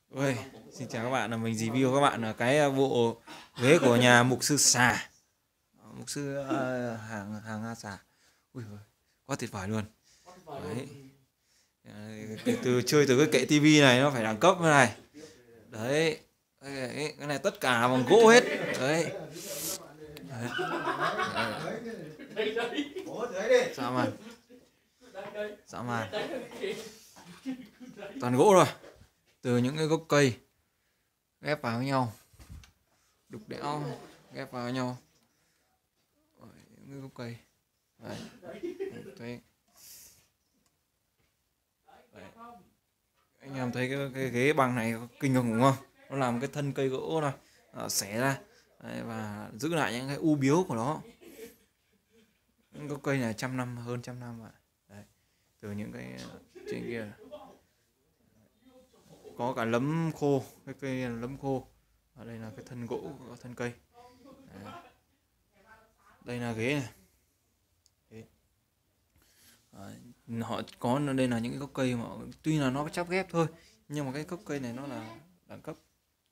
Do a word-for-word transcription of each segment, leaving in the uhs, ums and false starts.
Ôi, xin chào các bạn, là mình review các bạn là cái bộ ghế của nhà mục sư Xà, mục sư ờ, hàng hàng A Xà. Ui giời, quá tuyệt vời luôn. Đấy. Cái, từ chơi từ cái kệ tivi này nó phải đẳng cấp như này. Đấy. Cái, cái này tất cả bằng gỗ hết. Đấy. Đấy. Đấy. Dã man. Dã man. Toàn gỗ rồi. Từ những cái gốc cây ghép vào với nhau, đục đẽo ghép vào với nhau. Những cái gốc cây. Đấy. Đấy. Đấy. Anh em thấy cái, cái ghế bằng này kinh khủng không? Nó làm cái thân cây gỗ này à, xẻ ra. Đấy, và giữ lại những cái u biếu của nó. Những gốc cây này trăm năm, hơn trăm năm ạ. Đấy. Từ những cái trên kia có cả lấm khô, cái cây là lấm khô. Ở đây là cái thân gỗ của thân cây. Đấy. Đây là ghế này. Đấy. Họ có đây là những cái gốc cây mà tuy là nó chắp ghép thôi, nhưng mà cái gốc cây này nó là đẳng cấp.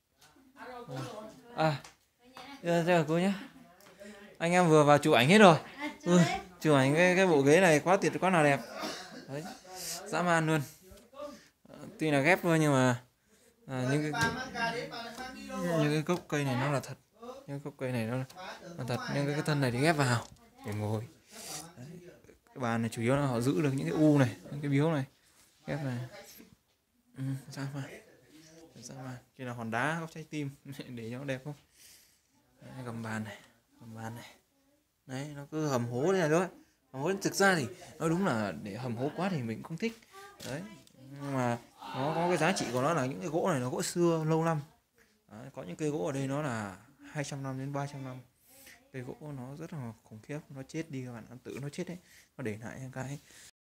À, chào cô nhé. Anh em vừa vào chụp ảnh hết rồi. Ừ, chụp ảnh cái cái bộ ghế này quá tuyệt, quá là đẹp. Đấy, dã man luôn. Tuy là ghép thôi nhưng mà à, những cái những cái gốc cây này nó là thật, những gốc cây này nó là thật, nhưng cái, cái thân này thì ghép vào để ngồi. Đấy. Cái bàn này chủ yếu là họ giữ được những cái u này, những cái biếu này ghép này. Ừ, dã man, dã man. Kia là hòn đá góc trái tim để cho nó đẹp không? Đấy, gầm bàn này, gầm bàn này. Đấy, nó cứ hầm hố đây này thôi. Hầm hố thực ra thì nói đúng là để hầm hố quá thì mình không thích. Đấy, nhưng mà nó có cái giá trị của nó là những cái gỗ này nó gỗ xưa lâu năm. Đấy, có những cây gỗ ở đây nó là hai trăm năm đến ba trăm năm. Cây gỗ nó rất là khủng khiếp, nó chết đi các bạn, nó tự nó chết đấy, nó để lại những cái